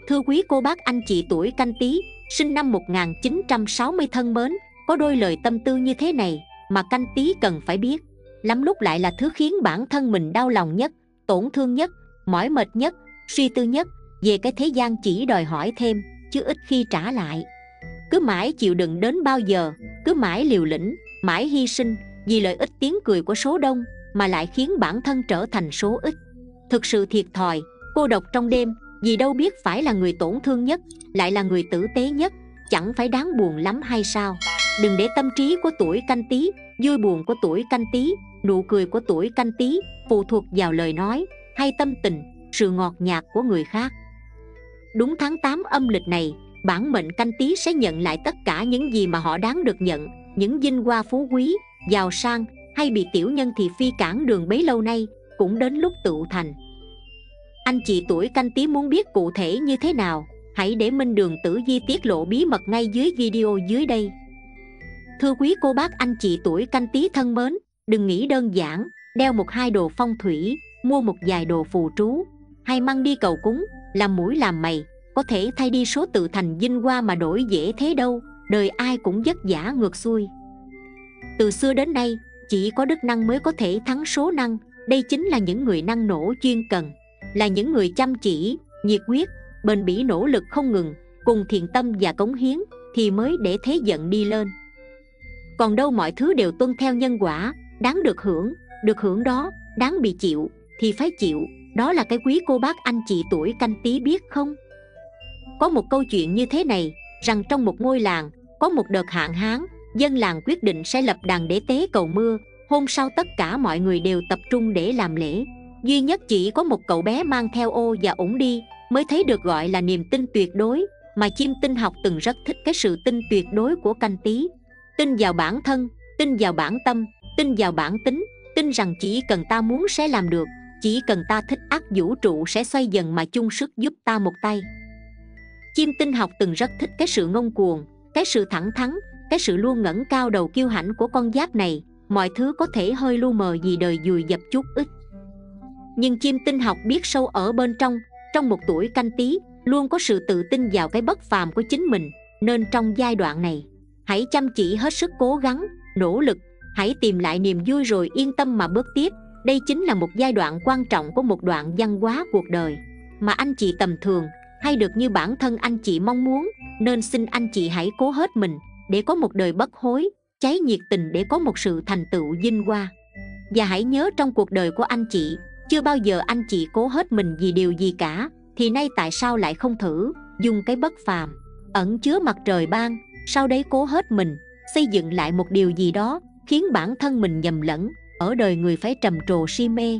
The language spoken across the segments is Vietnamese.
Thưa quý cô bác anh chị tuổi Canh Tý, sinh năm 1960 thân mến, có đôi lời tâm tư như thế này mà Canh Tý cần phải biết. Lắm lúc lại là thứ khiến bản thân mình đau lòng nhất, tổn thương nhất, mỏi mệt nhất, suy tư nhất. Về cái thế gian chỉ đòi hỏi thêm, chứ ít khi trả lại. Cứ mãi chịu đựng đến bao giờ, cứ mãi liều lĩnh, mãi hy sinh vì lợi ích tiếng cười của số đông, mà lại khiến bản thân trở thành số ít. Thực sự thiệt thòi, cô độc trong đêm, vì đâu biết phải là người tổn thương nhất, lại là người tử tế nhất, chẳng phải đáng buồn lắm hay sao? Đừng để tâm trí của tuổi Canh Tý, vui buồn của tuổi Canh Tý, nụ cười của tuổi Canh Tý phụ thuộc vào lời nói hay tâm tình, sự ngọt nhạt của người khác. Đúng tháng 8 âm lịch này, bản mệnh Canh Tý sẽ nhận lại tất cả những gì mà họ đáng được nhận, những vinh hoa phú quý, giàu sang hay bị tiểu nhân thị phi cản đường bấy lâu nay cũng đến lúc tựu thành. Anh chị tuổi Canh Tý muốn biết cụ thể như thế nào, hãy để Minh Đường Tử Vi tiết lộ bí mật ngay dưới video dưới đây. Thưa quý cô bác anh chị tuổi Canh Tý thân mến, đừng nghĩ đơn giản, đeo một hai đồ phong thủy, mua một vài đồ phù trú, hay mang đi cầu cúng, làm mũi làm mày, có thể thay đi số tự thành vinh hoa mà đổi dễ thế đâu. Đời ai cũng vất vả ngược xuôi. Từ xưa đến nay, chỉ có đức năng mới có thể thắng số năng. Đây chính là những người năng nổ chuyên cần, là những người chăm chỉ, nhiệt huyết, bền bỉ nỗ lực không ngừng, cùng thiện tâm và cống hiến thì mới để thế vận đi lên. Còn đâu mọi thứ đều tuân theo nhân quả, đáng được hưởng đó, đáng bị chịu thì phải chịu. Đó là cái quý cô bác anh chị tuổi Canh Tý biết không? Có một câu chuyện như thế này, rằng trong một ngôi làng có một đợt hạn hán, dân làng quyết định sẽ lập đàn để tế cầu mưa. Hôm sau tất cả mọi người đều tập trung để làm lễ, duy nhất chỉ có một cậu bé mang theo ô và ủng đi mới thấy được gọi là niềm tin tuyệt đối. Mà chim tinh học từng rất thích cái sự tin tuyệt đối của Canh Tý. Tin vào bản thân, tin vào bản tâm, tin vào bản tính, tin rằng chỉ cần ta muốn sẽ làm được, chỉ cần ta thích ắt vũ trụ sẽ xoay dần mà chung sức giúp ta một tay. Chim tinh học từng rất thích cái sự ngông cuồng, cái sự thẳng thắn, cái sự luôn ngẩng cao đầu kiêu hãnh của con giáp này. Mọi thứ có thể hơi lu mờ vì đời dùi dập chút ít, nhưng chim tinh học biết sâu ở bên trong một tuổi Canh Tý luôn có sự tự tin vào cái bất phàm của chính mình. Nên trong giai đoạn này, hãy chăm chỉ hết sức cố gắng, nỗ lực, hãy tìm lại niềm vui rồi yên tâm mà bước tiếp. Đây chính là một giai đoạn quan trọng của một đoạn văn hóa cuộc đời mà anh chị tầm thường hay được như bản thân anh chị mong muốn. Nên xin anh chị hãy cố hết mình để có một đời bất hối, cháy nhiệt tình để có một sự thành tựu vinh hoa. Và hãy nhớ trong cuộc đời của anh chị, chưa bao giờ anh chị cố hết mình vì điều gì cả, thì nay tại sao lại không thử dùng cái bất phàm ẩn chứa mặt trời ban, sau đấy cố hết mình xây dựng lại một điều gì đó khiến bản thân mình nhầm lẫn, ở đời người phải trầm trồ si mê.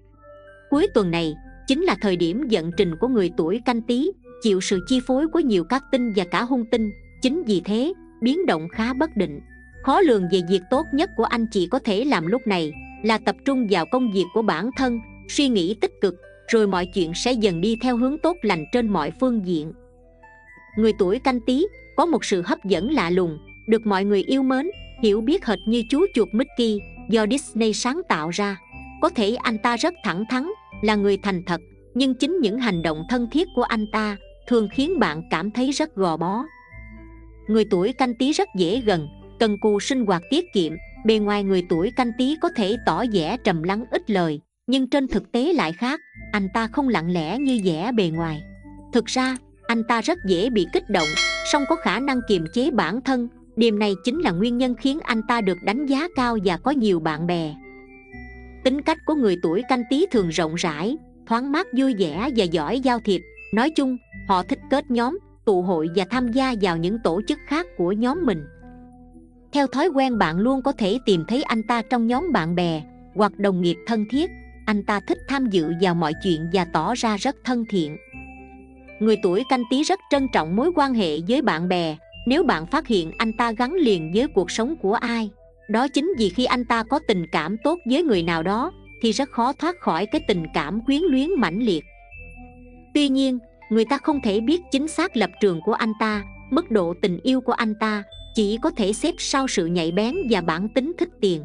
Cuối tuần này chính là thời điểm vận trình của người tuổi Canh Tý, chịu sự chi phối của nhiều các tinh và cả hung tinh. Chính vì thế biến động khá bất định, khó lường. Về việc tốt nhất của anh chị có thể làm lúc này là tập trung vào công việc của bản thân, suy nghĩ tích cực, rồi mọi chuyện sẽ dần đi theo hướng tốt lành trên mọi phương diện. Người tuổi Canh Tý có một sự hấp dẫn lạ lùng, được mọi người yêu mến, hiểu biết hệt như chú chuột Mickey do Disney sáng tạo ra. Có thể anh ta rất thẳng thắn, là người thành thật, nhưng chính những hành động thân thiết của anh ta thường khiến bạn cảm thấy rất gò bó. Người tuổi Canh Tý rất dễ gần, cần cù, sinh hoạt tiết kiệm. Bề ngoài người tuổi Canh Tý có thể tỏ vẻ trầm lắng ít lời, nhưng trên thực tế lại khác. Anh ta không lặng lẽ như vẻ bề ngoài. Thực ra anh ta rất dễ bị kích động, song có khả năng kiềm chế bản thân. Điểm này chính là nguyên nhân khiến anh ta được đánh giá cao và có nhiều bạn bè. Tính cách của người tuổi Canh Tý thường rộng rãi, thoáng mát, vui vẻ và giỏi giao thiệp. Nói chung, họ thích kết nhóm, tụ hội và tham gia vào những tổ chức khác của nhóm mình. Theo thói quen, bạn luôn có thể tìm thấy anh ta trong nhóm bạn bè hoặc đồng nghiệp thân thiết. Anh ta thích tham dự vào mọi chuyện và tỏ ra rất thân thiện. Người tuổi Canh Tý rất trân trọng mối quan hệ với bạn bè. Nếu bạn phát hiện anh ta gắn liền với cuộc sống của ai, đó chính vì khi anh ta có tình cảm tốt với người nào đó thì rất khó thoát khỏi cái tình cảm quyến luyến mãnh liệt. Tuy nhiên, người ta không thể biết chính xác lập trường của anh ta, mức độ tình yêu của anh ta, chỉ có thể xếp sau sự nhạy bén và bản tính thích tiền.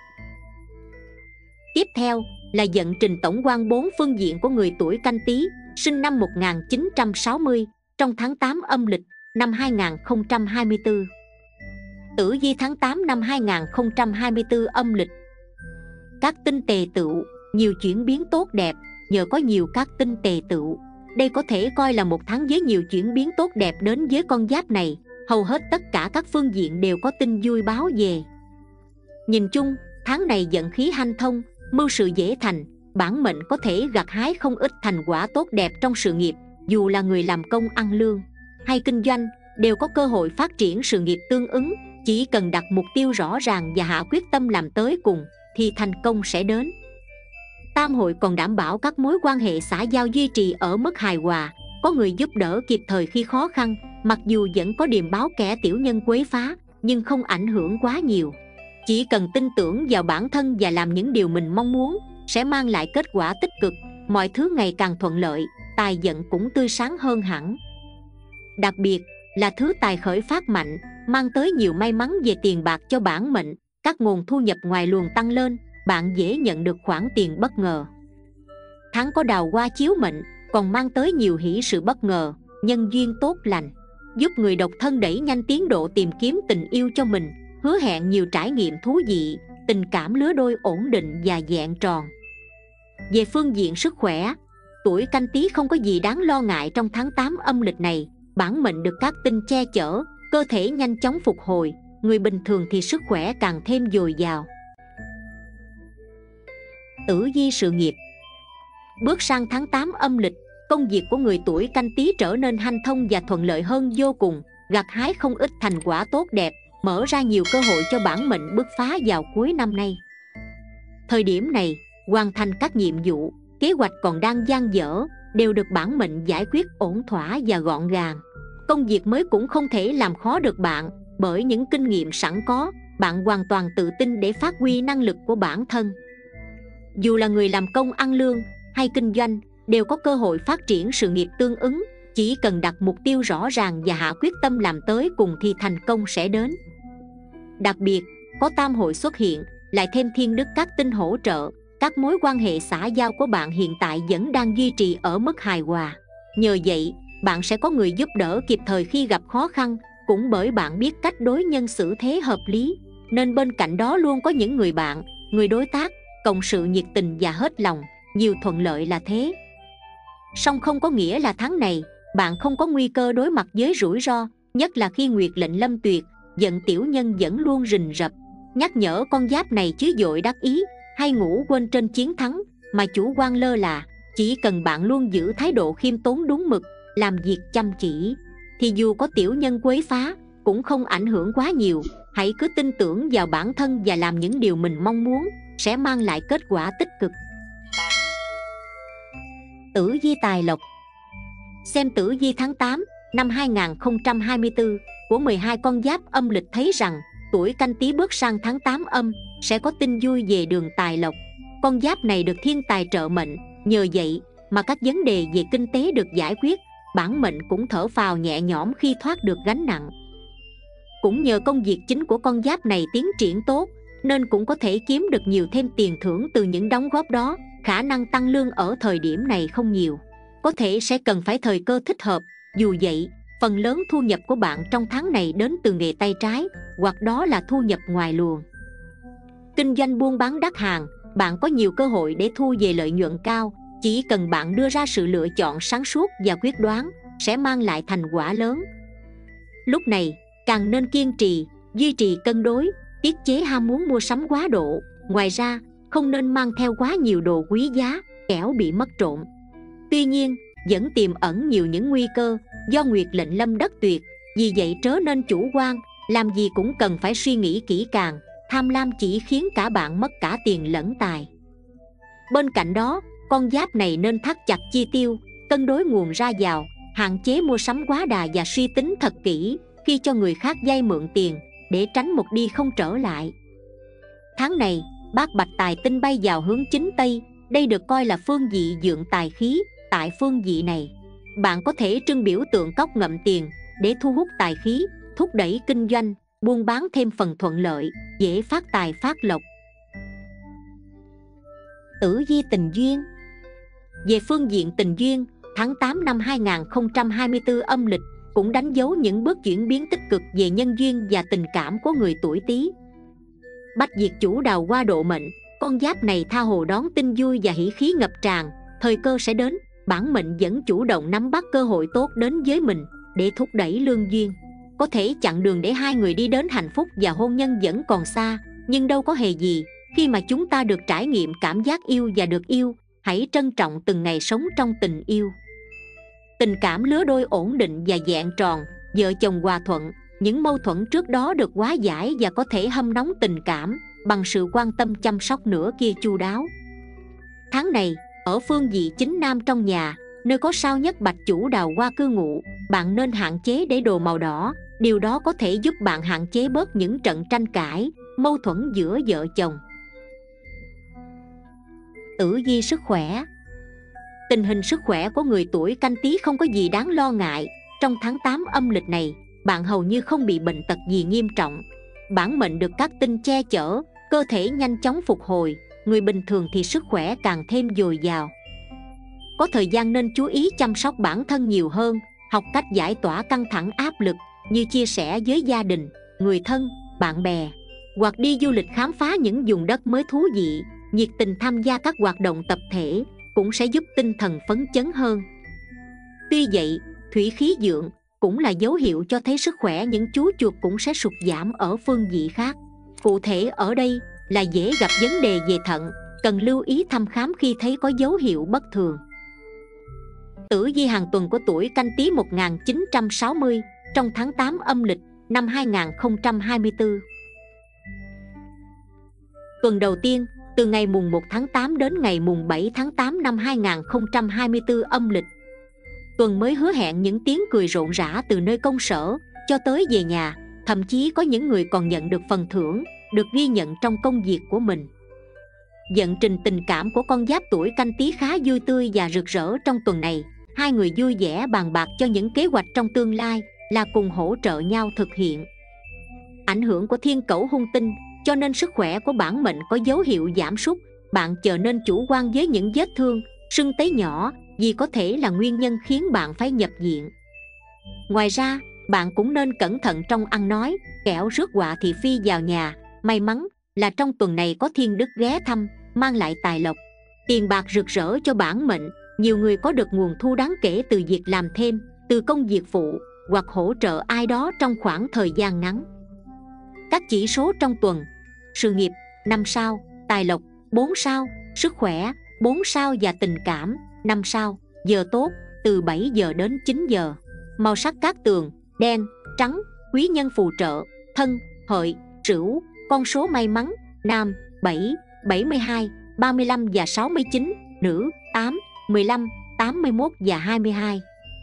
Tiếp theo là vận trình tổng quan 4 phương diện của người tuổi Canh Tý. sinh năm 1960, trong tháng 8 âm lịch năm 2024. Tử vi tháng 8 năm 2024 âm lịch. Các tinh tề tựu, nhiều chuyển biến tốt đẹp. Nhờ có nhiều các tinh tề tựu, đây có thể coi là một tháng với nhiều chuyển biến tốt đẹp đến với con giáp này. Hầu hết tất cả các phương diện đều có tin vui báo về. Nhìn chung, tháng này vận khí hanh thông, mưu sự dễ thành. Bản mệnh có thể gặt hái không ít thành quả tốt đẹp trong sự nghiệp. Dù là người làm công ăn lương hay kinh doanh, đều có cơ hội phát triển sự nghiệp tương ứng. Chỉ cần đặt mục tiêu rõ ràng và hạ quyết tâm làm tới cùng thì thành công sẽ đến. Tam hội còn đảm bảo các mối quan hệ xã giao duy trì ở mức hài hòa, có người giúp đỡ kịp thời khi khó khăn. Mặc dù vẫn có điềm báo kẻ tiểu nhân quấy phá, nhưng không ảnh hưởng quá nhiều. Chỉ cần tin tưởng vào bản thân và làm những điều mình mong muốn, sẽ mang lại kết quả tích cực. Mọi thứ ngày càng thuận lợi, tài vận cũng tươi sáng hơn hẳn. Đặc biệt là thứ tài khởi phát mạnh, mang tới nhiều may mắn về tiền bạc cho bản mệnh. Các nguồn thu nhập ngoài luồng tăng lên, bạn dễ nhận được khoản tiền bất ngờ. Tháng có đào hoa chiếu mệnh, còn mang tới nhiều hỷ sự bất ngờ, nhân duyên tốt lành, giúp người độc thân đẩy nhanh tiến độ tìm kiếm tình yêu cho mình, hứa hẹn nhiều trải nghiệm thú vị, tình cảm lứa đôi ổn định và vẹn tròn. Về phương diện sức khỏe, tuổi Canh Tý không có gì đáng lo ngại trong tháng 8 âm lịch này. Bản mệnh được các tinh che chở, cơ thể nhanh chóng phục hồi. Người bình thường thì sức khỏe càng thêm dồi dào. Tử vi sự nghiệp. Bước sang tháng 8 âm lịch, công việc của người tuổi Canh Tý trở nên hanh thông và thuận lợi hơn vô cùng, gặt hái không ít thành quả tốt đẹp, mở ra nhiều cơ hội cho bản mệnh bứt phá vào cuối năm nay. Thời điểm này, hoàn thành các nhiệm vụ, kế hoạch còn đang dang dở đều được bản mệnh giải quyết ổn thỏa và gọn gàng. Công việc mới cũng không thể làm khó được bạn, bởi những kinh nghiệm sẵn có, bạn hoàn toàn tự tin để phát huy năng lực của bản thân. Dù là người làm công ăn lương hay kinh doanh, đều có cơ hội phát triển sự nghiệp tương ứng. Chỉ cần đặt mục tiêu rõ ràng và hạ quyết tâm làm tới cùng thì thành công sẽ đến. Đặc biệt, có tam hội xuất hiện, lại thêm thiên đức các tinh hỗ trợ, các mối quan hệ xã giao của bạn hiện tại vẫn đang duy trì ở mức hài hòa. Nhờ vậy, bạn sẽ có người giúp đỡ kịp thời khi gặp khó khăn. Cũng bởi bạn biết cách đối nhân xử thế hợp lý, nên bên cạnh đó luôn có những người bạn, người đối tác, cộng sự nhiệt tình và hết lòng. Nhiều thuận lợi là thế. Song không có nghĩa là tháng này bạn không có nguy cơ đối mặt với rủi ro, nhất là khi nguyệt lệnh lâm tuyệt, giận tiểu nhân vẫn luôn rình rập. Nhắc nhở con giáp này chứ dội đắc ý hay ngủ quên trên chiến thắng mà chủ quan lơ là. Chỉ cần bạn luôn giữ thái độ khiêm tốn đúng mực, làm việc chăm chỉ, thì dù có tiểu nhân quấy phá cũng không ảnh hưởng quá nhiều. Hãy cứ tin tưởng vào bản thân và làm những điều mình mong muốn, sẽ mang lại kết quả tích cực. Tử vi tài lộc. Xem tử vi tháng 8 năm 2024 của 12 con giáp âm lịch thấy rằng tuổi Canh Tý bước sang tháng 8 âm sẽ có tin vui về đường tài lộc. Con giáp này được thiên tài trợ mệnh, nhờ vậy mà các vấn đề về kinh tế được giải quyết. Bản mệnh cũng thở phào nhẹ nhõm khi thoát được gánh nặng. Cũng nhờ công việc chính của con giáp này tiến triển tốt, nên cũng có thể kiếm được nhiều thêm tiền thưởng từ những đóng góp đó. Khả năng tăng lương ở thời điểm này không nhiều, có thể sẽ cần phải thời cơ thích hợp. Dù vậy, phần lớn thu nhập của bạn trong tháng này đến từ nghề tay trái, hoặc đó là thu nhập ngoài luồng. Kinh doanh buôn bán đắt hàng, bạn có nhiều cơ hội để thu về lợi nhuận cao. Chỉ cần bạn đưa ra sự lựa chọn sáng suốt và quyết đoán, sẽ mang lại thành quả lớn. Lúc này, càng nên kiên trì, duy trì cân đối, tiết chế ham muốn mua sắm quá độ. Ngoài ra, không nên mang theo quá nhiều đồ quý giá, kẻo bị mất trộm. Tuy nhiên, vẫn tiềm ẩn nhiều những nguy cơ do nguyệt lệnh lâm đất tuyệt. Vì vậy trớ nên chủ quan, làm gì cũng cần phải suy nghĩ kỹ càng. Tham lam chỉ khiến cả bạn mất cả tiền lẫn tài. Bên cạnh đó, con giáp này nên thắt chặt chi tiêu, cân đối nguồn ra vào, hạn chế mua sắm quá đà và suy tính thật kỹ khi cho người khác vay mượn tiền, để tránh một đi không trở lại. Tháng này, bát bạch tài tinh bay vào hướng chính Tây, đây được coi là phương vị vượng tài khí. Tại phương vị này, bạn có thể trưng biểu tượng cốc ngậm tiền để thu hút tài khí, thúc đẩy kinh doanh, buôn bán thêm phần thuận lợi, dễ phát tài phát lộc. Tử vi tình duyên. Về phương diện tình duyên, Tháng 8 năm 2024 âm lịch cũng đánh dấu những bước chuyển biến tích cực về nhân duyên và tình cảm của người tuổi Tý. Bách Diệt chủ đào hoa độ mệnh, con giáp này tha hồ đón tin vui và hỷ khí ngập tràn. Thời cơ sẽ đến, bản mệnh vẫn chủ động nắm bắt cơ hội tốt đến với mình để thúc đẩy lương duyên. Có thể chặng đường để hai người đi đến hạnh phúc và hôn nhân vẫn còn xa, nhưng đâu có hề gì khi mà chúng ta được trải nghiệm cảm giác yêu và được yêu. Hãy trân trọng từng ngày sống trong tình yêu. Tình cảm lứa đôi ổn định và vẹn tròn, vợ chồng hòa thuận, những mâu thuẫn trước đó được hóa giải và có thể hâm nóng tình cảm bằng sự quan tâm chăm sóc nửa kia chu đáo. Tháng này, ở phương vị chính nam trong nhà, nơi có sao nhất bạch chủ đào hoa cư ngụ, bạn nên hạn chế để đồ màu đỏ. Điều đó có thể giúp bạn hạn chế bớt những trận tranh cãi, mâu thuẫn giữa vợ chồng. Tử vi sức khỏe. Tình hình sức khỏe của người tuổi Canh Tý không có gì đáng lo ngại. Trong tháng 8 âm lịch này, bạn hầu như không bị bệnh tật gì nghiêm trọng. Bản mệnh được các tinh che chở, cơ thể nhanh chóng phục hồi. Người bình thường thì sức khỏe càng thêm dồi dào. Có thời gian nên chú ý chăm sóc bản thân nhiều hơn, học cách giải tỏa căng thẳng áp lực như chia sẻ với gia đình, người thân, bạn bè, hoặc đi du lịch khám phá những vùng đất mới thú vị. Nhiệt tình tham gia các hoạt động tập thể cũng sẽ giúp tinh thần phấn chấn hơn. Tuy vậy, thủy khí vượng cũng là dấu hiệu cho thấy sức khỏe những chú chuột cũng sẽ sụt giảm ở phương vị khác. Cụ thể ở đây là dễ gặp vấn đề về thận, cần lưu ý thăm khám khi thấy có dấu hiệu bất thường. Tử vi hàng tuần của tuổi Canh Tý 1960 trong tháng 8 âm lịch năm 2024. Tuần đầu tiên, từ ngày mùng 1 tháng 8 đến ngày mùng 7 tháng 8 năm 2024 âm lịch. Tuần mới hứa hẹn những tiếng cười rộn rã từ nơi công sở cho tới về nhà, thậm chí có những người còn nhận được phần thưởng, được ghi nhận trong công việc của mình. Vận trình tình cảm của con giáp tuổi Canh Tý khá vui tươi và rực rỡ trong tuần này. Hai người vui vẻ bàn bạc cho những kế hoạch trong tương lai, là cùng hỗ trợ nhau thực hiện. Ảnh hưởng của thiên cẩu hung tinh, cho nên sức khỏe của bản mệnh có dấu hiệu giảm sút. Bạn chờ nên chủ quan với những vết thương, sưng tấy nhỏ, vì có thể là nguyên nhân khiến bạn phải nhập viện. Ngoài ra, bạn cũng nên cẩn thận trong ăn nói, kẻo rước họa thị phi vào nhà. May mắn là trong tuần này có thiên đức ghé thăm, mang lại tài lộc, tiền bạc rực rỡ cho bản mệnh. Nhiều người có được nguồn thu đáng kể từ việc làm thêm, từ công việc phụ, hoặc hỗ trợ ai đó trong khoảng thời gian ngắn. Các chỉ số trong tuần: sự nghiệp 5 sao, tài lộc 4 sao, sức khỏe 4 sao và tình cảm 5 sao. Giờ tốt từ 7 giờ đến 9 giờ. Màu sắc cát tường đen, trắng. Quý nhân phù trợ Thân, Hợi, Sửu. Con số may mắn: nam 7, 72, 35 và 69, nữ 8, 15, 81 và 22.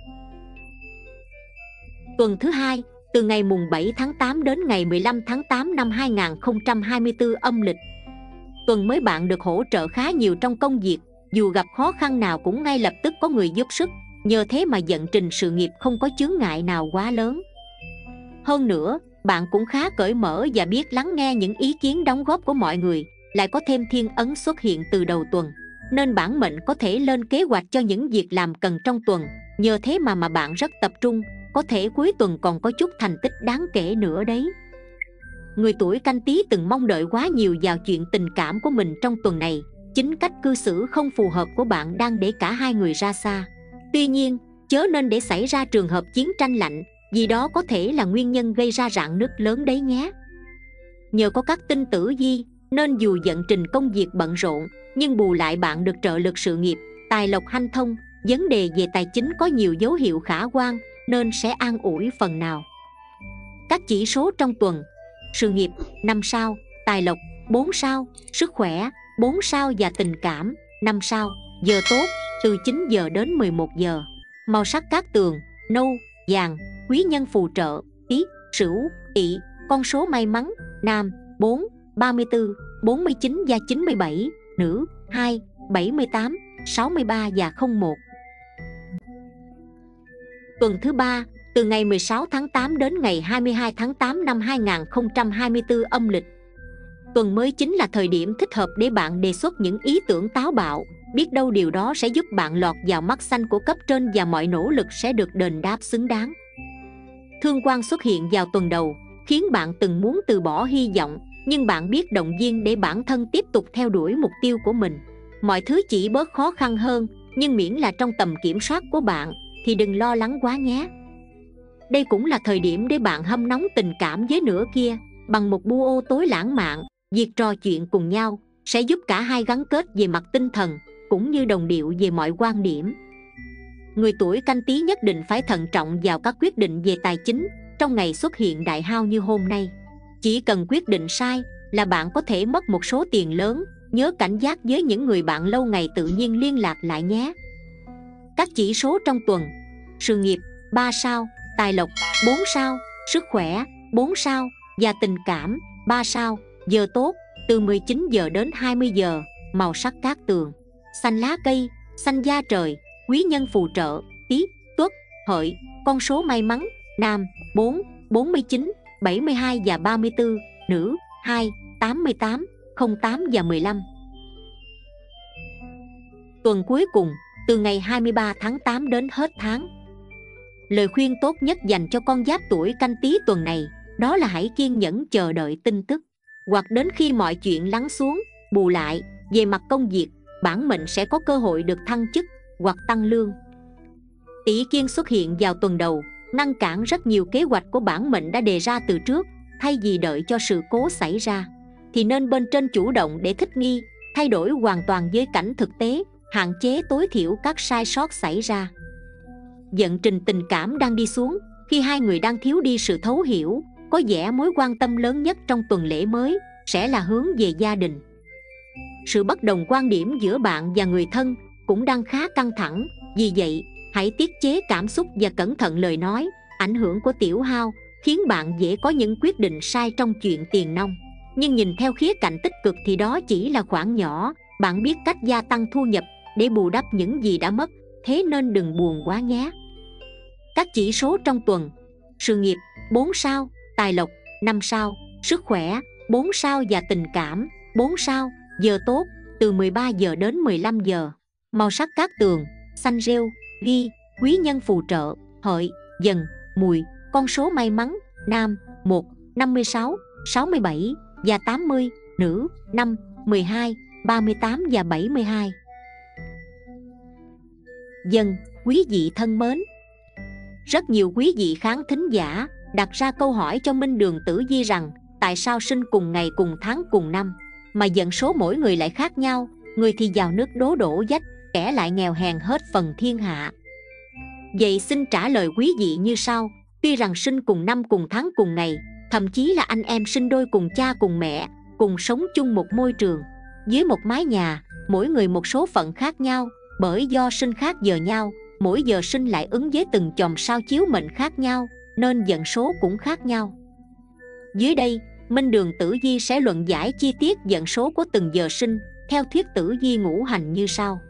Tuần thứ hai, từ ngày mùng 7 tháng 8 đến ngày 15 tháng 8 năm 2024 âm lịch. Tuần mới bạn được hỗ trợ khá nhiều trong công việc, dù gặp khó khăn nào cũng ngay lập tức có người giúp sức. Nhờ thế mà vận trình sự nghiệp không có chướng ngại nào quá lớn. Hơn nữa, bạn cũng khá cởi mở và biết lắng nghe những ý kiến đóng góp của mọi người. Lại có thêm thiên ấn xuất hiện từ đầu tuần, nên bản mệnh có thể lên kế hoạch cho những việc làm cần trong tuần. Nhờ thế mà bạn rất tập trung, có thể cuối tuần còn có chút thành tích đáng kể nữa đấy. Người tuổi Canh Tý từng mong đợi quá nhiều vào chuyện tình cảm của mình trong tuần này. Chính cách cư xử không phù hợp của bạn đang để cả hai người ra xa. Tuy nhiên, chớ nên để xảy ra trường hợp chiến tranh lạnh, vì đó có thể là nguyên nhân gây ra rạn nứt lớn đấy nhé. Nhờ có các tinh tử vi, nên dù vận trình công việc bận rộn, nhưng bù lại bạn được trợ lực sự nghiệp, tài lộc hanh thông. Vấn đề về tài chính có nhiều dấu hiệu khả quan, nên sẽ an ủi phần nào. Các chỉ số trong tuần: sự nghiệp 5 sao, tài lộc 4 sao, sức khỏe 4 sao và tình cảm 5 sao. Giờ tốt từ 9 giờ đến 11 giờ. Màu sắc cát tường nâu, vàng. Quý nhân phù trợ Tý, Sửu, Tỵ. Con số may mắn: nam 4, 34, 49 và 97, nữ 2, 78, 63 và 01. Tuần thứ ba, từ ngày 16 tháng 8 đến ngày 22 tháng 8 năm 2024 âm lịch. Tuần mới chính là thời điểm thích hợp để bạn đề xuất những ý tưởng táo bạo, biết đâu điều đó sẽ giúp bạn lọt vào mắt xanh của cấp trên và mọi nỗ lực sẽ được đền đáp xứng đáng. Thương quan xuất hiện vào tuần đầu, khiến bạn từng muốn từ bỏ hy vọng, nhưng bạn biết động viên để bản thân tiếp tục theo đuổi mục tiêu của mình. Mọi thứ chỉ bớt khó khăn hơn, nhưng miễn là trong tầm kiểm soát của bạn thì đừng lo lắng quá nhé. Đây cũng là thời điểm để bạn hâm nóng tình cảm với nửa kia bằng một buô tối lãng mạn. Việc trò chuyện cùng nhau sẽ giúp cả hai gắn kết về mặt tinh thần cũng như đồng điệu về mọi quan điểm. Người tuổi Canh Tý nhất định phải thận trọng vào các quyết định về tài chính trong ngày xuất hiện đại hao như hôm nay. Chỉ cần quyết định sai là bạn có thể mất một số tiền lớn. Nhớ cảnh giác với những người bạn lâu ngày tự nhiên liên lạc lại nhé. Các chỉ số trong tuần: sự nghiệp 3 sao, tài lộc 4 sao, sức khỏe 4 sao và tình cảm 3 sao. Giờ tốt từ 19 giờ đến 20 giờ. Màu sắc cát tường: xanh lá cây, xanh da trời. Quý nhân phù trợ: Tý, Tuất, Hợi. Con số may mắn: nam 4, 49, 72 và 34, nữ 2, 88, 08 và 15. Tuần cuối cùng từ ngày 23 tháng 8 đến hết tháng. Lời khuyên tốt nhất dành cho con giáp tuổi Canh Tý tuần này đó là hãy kiên nhẫn chờ đợi tin tức, hoặc đến khi mọi chuyện lắng xuống. Bù lại, về mặt công việc, bản mệnh sẽ có cơ hội được thăng chức hoặc tăng lương. Tý Kiên xuất hiện vào tuần đầu, ngăn cản rất nhiều kế hoạch của bản mệnh đã đề ra từ trước. Thay vì đợi cho sự cố xảy ra thì nên bên trên chủ động để thích nghi, thay đổi hoàn toàn với cảnh thực tế, hạn chế tối thiểu các sai sót xảy ra. Vận trình tình cảm đang đi xuống khi hai người đang thiếu đi sự thấu hiểu. Có vẻ mối quan tâm lớn nhất trong tuần lễ mới sẽ là hướng về gia đình. Sự bất đồng quan điểm giữa bạn và người thân cũng đang khá căng thẳng. Vì vậy, hãy tiết chế cảm xúc và cẩn thận lời nói. Ảnh hưởng của tiểu hao khiến bạn dễ có những quyết định sai trong chuyện tiền nong. Nhưng nhìn theo khía cạnh tích cực thì đó chỉ là khoản nhỏ. Bạn biết cách gia tăng thu nhập để bù đắp những gì đã mất, thế nên đừng buồn quá nhé. Các chỉ số trong tuần: sự nghiệp 4 sao, tài lộc 5 sao, sức khỏe 4 sao và tình cảm 4 sao. Giờ tốt từ 13 giờ đến 15 giờ. Màu sắc cát tường: xanh rêu. Ghi: quý nhân phù trợ: Hợi, Dần, Mùi. Con số may mắn: nam 1, 56, 67 và 80, nữ 5, 12, 38 và 72. Dần, quý vị thân mến, rất nhiều quý vị khán thính giả đặt ra câu hỏi cho Minh Đường Tử Vi rằng tại sao sinh cùng ngày cùng tháng cùng năm mà vận số mỗi người lại khác nhau. Người thì giàu nước đố đổ vách, kẻ lại nghèo hèn hết phần thiên hạ. Vậy xin trả lời quý vị như sau. Tuy rằng sinh cùng năm cùng tháng cùng ngày, thậm chí là anh em sinh đôi cùng cha cùng mẹ, cùng sống chung một môi trường, dưới một mái nhà, mỗi người một số phận khác nhau. Bởi do sinh khác giờ nhau, mỗi giờ sinh lại ứng với từng chòm sao chiếu mệnh khác nhau, nên vận số cũng khác nhau. Dưới đây, Minh Đường Tử Vi sẽ luận giải chi tiết vận số của từng giờ sinh theo thuyết tử vi ngũ hành như sau.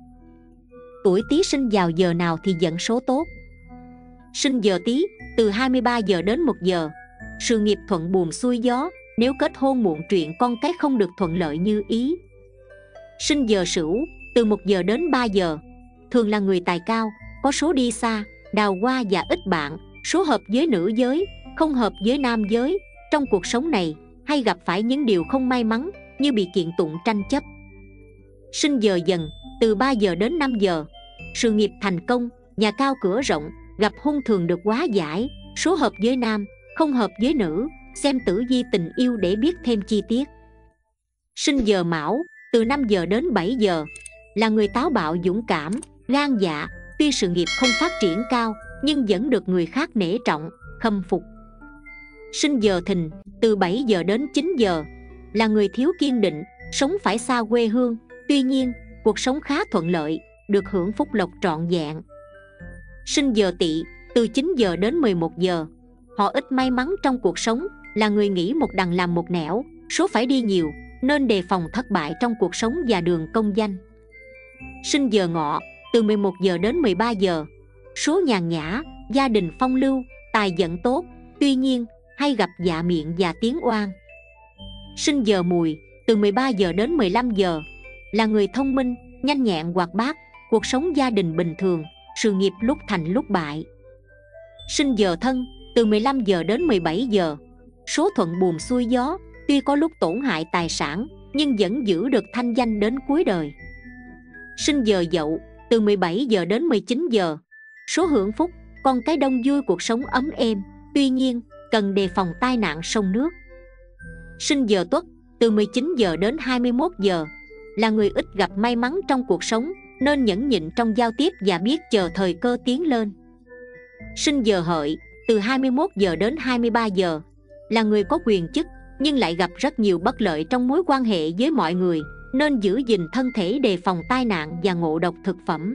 Tuổi Tý sinh vào giờ nào thì vận số tốt? Sinh giờ Tý từ 23 giờ đến 1 giờ. Sự nghiệp thuận buồm xuôi gió, nếu kết hôn muộn chuyện con cái không được thuận lợi như ý. Sinh giờ Sửu từ 1 giờ đến 3 giờ. Thường là người tài cao, có số đi xa, đào hoa và ít bạn. Số hợp với nữ giới, không hợp với nam giới. Trong cuộc sống này hay gặp phải những điều không may mắn như bị kiện tụng tranh chấp. Sinh giờ Dần từ 3 giờ đến 5 giờ. Sự nghiệp thành công, nhà cao cửa rộng, gặp hôn thường được hóa giải. Số hợp với nam, không hợp với nữ. Xem tử vi tình yêu để biết thêm chi tiết. Sinh giờ Mão từ 5 giờ đến 7 giờ. Là người táo bạo dũng cảm, gan dạ. Tuy sự nghiệp không phát triển cao nhưng vẫn được người khác nể trọng, khâm phục. Sinh giờ Thìn từ 7 giờ đến 9 giờ. Là người thiếu kiên định, sống phải xa quê hương. Tuy nhiên, cuộc sống khá thuận lợi, được hưởng phúc lộc trọn vẹn. Sinh giờ Tỵ từ 9 giờ đến 11 giờ. Họ ít may mắn trong cuộc sống, là người nghĩ một đằng làm một nẻo, số phải đi nhiều, nên đề phòng thất bại trong cuộc sống và đường công danh. Sinh giờ Ngọ từ 11 giờ đến 13 giờ. Số nhàn nhã, gia đình phong lưu, tài vận tốt. Tuy nhiên, hay gặp dạ miệng và tiếng oan. Sinh giờ Mùi từ 13 giờ đến 15 giờ. Là người thông minh, nhanh nhẹn hoạt bát, cuộc sống gia đình bình thường, sự nghiệp lúc thành lúc bại. Sinh giờ Thân, từ 15 giờ đến 17 giờ, số thuận buồm xuôi gió, tuy có lúc tổn hại tài sản nhưng vẫn giữ được thanh danh đến cuối đời. Sinh giờ Dậu, từ 17 giờ đến 19 giờ, số hưởng phúc, con cái đông vui, cuộc sống ấm êm, tuy nhiên cần đề phòng tai nạn sông nước. Sinh giờ Tuất, từ 19 giờ đến 21 giờ, là người ít gặp may mắn trong cuộc sống, nên nhẫn nhịn trong giao tiếp và biết chờ thời cơ tiến lên. Sinh giờ Hợi, từ 21 giờ đến 23 giờ, là người có quyền chức nhưng lại gặp rất nhiều bất lợi trong mối quan hệ với mọi người, nên giữ gìn thân thể đề phòng tai nạn và ngộ độc thực phẩm.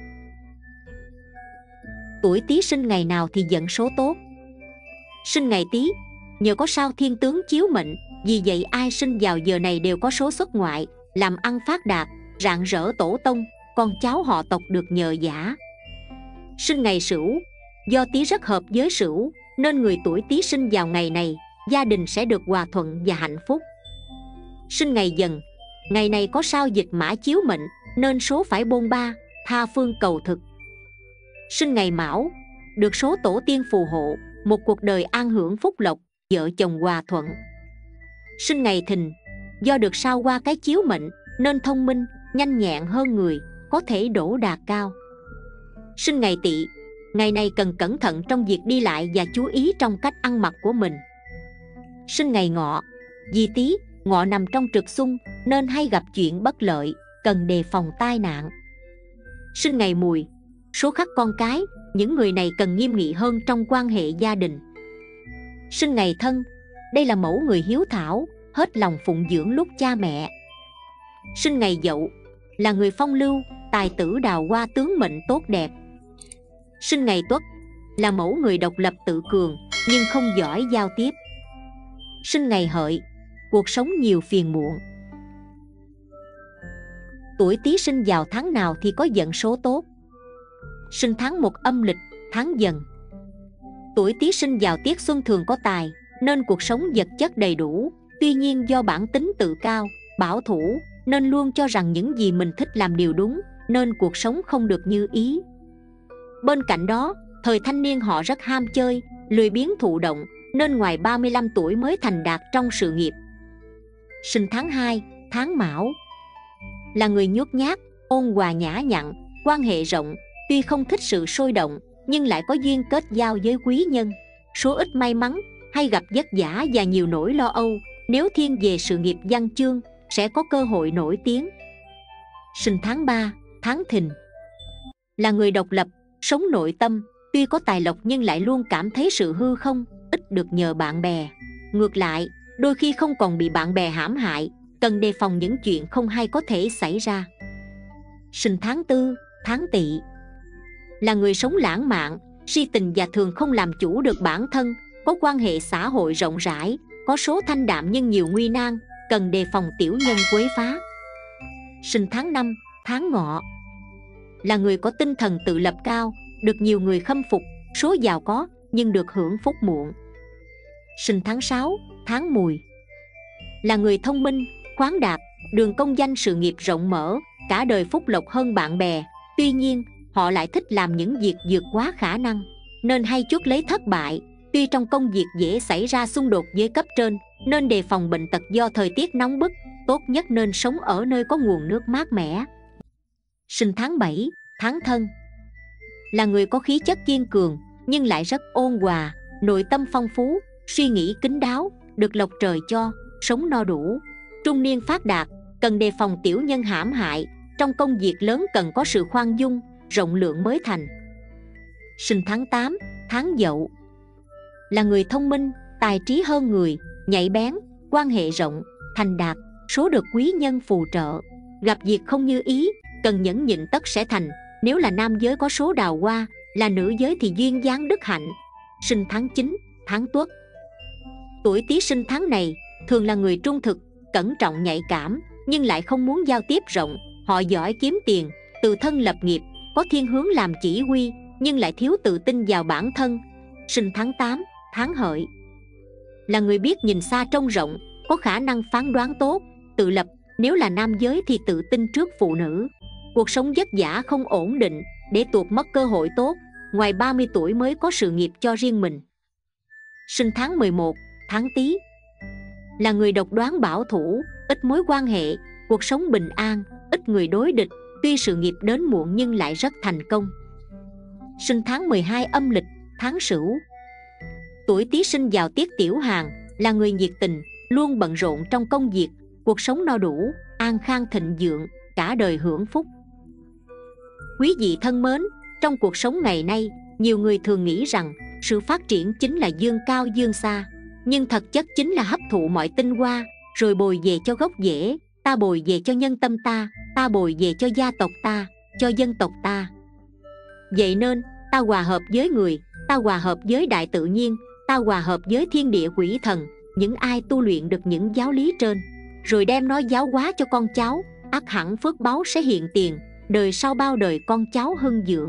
Tuổi Tý sinh ngày nào thì dẫn số tốt? Sinh ngày Tý, nhờ có sao thiên tướng chiếu mệnh, vì vậy ai sinh vào giờ này đều có số xuất ngoại, làm ăn phát đạt, rạng rỡ tổ tông, con cháu họ tộc được nhờ vả. Sinh ngày Sửu, do Tý rất hợp với Sửu, nên người tuổi Tý sinh vào ngày này, gia đình sẽ được hòa thuận và hạnh phúc. Sinh ngày Dần, ngày này có sao dịch mã chiếu mệnh, nên số phải bôn ba, tha phương cầu thực. Sinh ngày Mão, được số tổ tiên phù hộ, một cuộc đời an hưởng phúc lộc, vợ chồng hòa thuận. Sinh ngày Thìn, do được sao qua cái chiếu mệnh, nên thông minh, nhanh nhẹn hơn người, có thể đỗ đạt cao. Sinh ngày Tỵ, ngày này cần cẩn thận trong việc đi lại và chú ý trong cách ăn mặc của mình. Sinh ngày Ngọ, vì Tý, Ngọ nằm trong trực xung, nên hay gặp chuyện bất lợi, cần đề phòng tai nạn. Sinh ngày Mùi, số khắc con cái, những người này cần nghiêm nghị hơn trong quan hệ gia đình. Sinh ngày Thân, đây là mẫu người hiếu thảo, hết lòng phụng dưỡng lúc cha mẹ. Sinh ngày Dậu, là người phong lưu, tài tử đào hoa, tướng mệnh tốt đẹp. Sinh ngày Tuất, là mẫu người độc lập tự cường, nhưng không giỏi giao tiếp. Sinh ngày Hợi, cuộc sống nhiều phiền muộn. Tuổi Tý sinh vào tháng nào thì có vận số tốt? Sinh tháng 1 âm lịch, tháng Dần. Tuổi Tý sinh vào tiết xuân thường có tài, nên cuộc sống vật chất đầy đủ. Tuy nhiên do bản tính tự cao, bảo thủ, nên luôn cho rằng những gì mình thích làm điều đúng, nên cuộc sống không được như ý. Bên cạnh đó, thời thanh niên họ rất ham chơi, lười biếng thụ động, nên ngoài 35 tuổi mới thành đạt trong sự nghiệp. Sinh tháng 2, tháng Mão, là người nhút nhát, ôn hòa nhã nhặn, quan hệ rộng, tuy không thích sự sôi động, nhưng lại có duyên kết giao với quý nhân. Số ít may mắn, hay gặp vất vả và nhiều nỗi lo âu. Nếu thiên về sự nghiệp văn chương, sẽ có cơ hội nổi tiếng. Sinh tháng 3, tháng Thìn, là người độc lập, sống nội tâm, tuy có tài lộc nhưng lại luôn cảm thấy sự hư không, ít được nhờ bạn bè. Ngược lại, đôi khi không còn bị bạn bè hãm hại, cần đề phòng những chuyện không hay có thể xảy ra. Sinh tháng 4, tháng Tỵ, là người sống lãng mạn, si tình và thường không làm chủ được bản thân, có quan hệ xã hội rộng rãi, có số thanh đạm nhưng nhiều nguy nan, cần đề phòng tiểu nhân quấy phá. Sinh tháng 5, tháng Ngọ, là người có tinh thần tự lập cao, được nhiều người khâm phục, số giàu có nhưng được hưởng phúc muộn. Sinh tháng 6, tháng Mùi, là người thông minh, khoáng đạt, đường công danh sự nghiệp rộng mở, cả đời phúc lộc hơn bạn bè. Tuy nhiên, họ lại thích làm những việc vượt quá khả năng, nên hay chuốc lấy thất bại. Tuy trong công việc dễ xảy ra xung đột với cấp trên, nên đề phòng bệnh tật do thời tiết nóng bức, tốt nhất nên sống ở nơi có nguồn nước mát mẻ. Sinh tháng 7, tháng Thân, là người có khí chất kiên cường, nhưng lại rất ôn hòa, nội tâm phong phú, suy nghĩ kín đáo, được lộc trời cho, sống no đủ. Trung niên phát đạt, cần đề phòng tiểu nhân hãm hại, trong công việc lớn cần có sự khoan dung, rộng lượng mới thành. Sinh tháng 8, tháng Dậu, là người thông minh, tài trí hơn người, nhạy bén, quan hệ rộng, thành đạt, số được quý nhân phù trợ. Gặp việc không như ý, cần nhẫn nhịn tất sẽ thành. Nếu là nam giới có số đào hoa, là nữ giới thì duyên dáng đức hạnh. Sinh tháng 9, tháng Tuất, tuổi Tý sinh tháng này thường là người trung thực, cẩn trọng, nhạy cảm, nhưng lại không muốn giao tiếp rộng. Họ giỏi kiếm tiền, tự thân lập nghiệp, có thiên hướng làm chỉ huy, nhưng lại thiếu tự tin vào bản thân. Sinh tháng 8, tháng Hợi, là người biết nhìn xa trông rộng, có khả năng phán đoán tốt, tự lập. Nếu là nam giới thì tự tin trước phụ nữ. cuộc sống vất vả không ổn định, để tuột mất cơ hội tốt. Ngoài 30 tuổi mới có sự nghiệp cho riêng mình. Sinh tháng 11, tháng Tý, là người độc đoán bảo thủ, ít mối quan hệ, cuộc sống bình an, ít người đối địch. Tuy sự nghiệp đến muộn nhưng lại rất thành công. Sinh tháng 12 âm lịch, tháng Sửu, tuổi Tý sinh vào tiết Tiểu Hàn, là người nhiệt tình, luôn bận rộn trong công việc, cuộc sống no đủ, an khang thịnh vượng, cả đời hưởng phúc. Quý vị thân mến, trong cuộc sống ngày nay, nhiều người thường nghĩ rằng sự phát triển chính là dương cao dương xa, nhưng thực chất chính là hấp thụ mọi tinh hoa, rồi bồi về cho gốc rễ. Ta bồi về cho nhân tâm ta bồi về cho gia tộc ta, cho dân tộc ta. Vậy nên, ta hòa hợp với người, ta hòa hợp với đại tự nhiên, ta hòa hợp với thiên địa quỷ thần. Những ai tu luyện được những giáo lý trên, rồi đem nó giáo hóa cho con cháu, ắt hẳn phước báu sẽ hiện tiền, đời sau bao đời con cháu hưng vượng.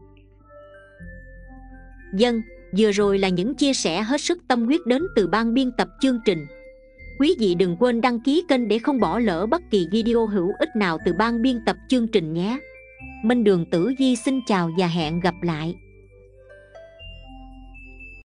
Dân, vừa rồi là những chia sẻ hết sức tâm huyết đến từ ban biên tập chương trình. Quý vị đừng quên đăng ký kênh để không bỏ lỡ bất kỳ video hữu ích nào từ ban biên tập chương trình nhé. Minh Đường Tử Vi xin chào và hẹn gặp lại.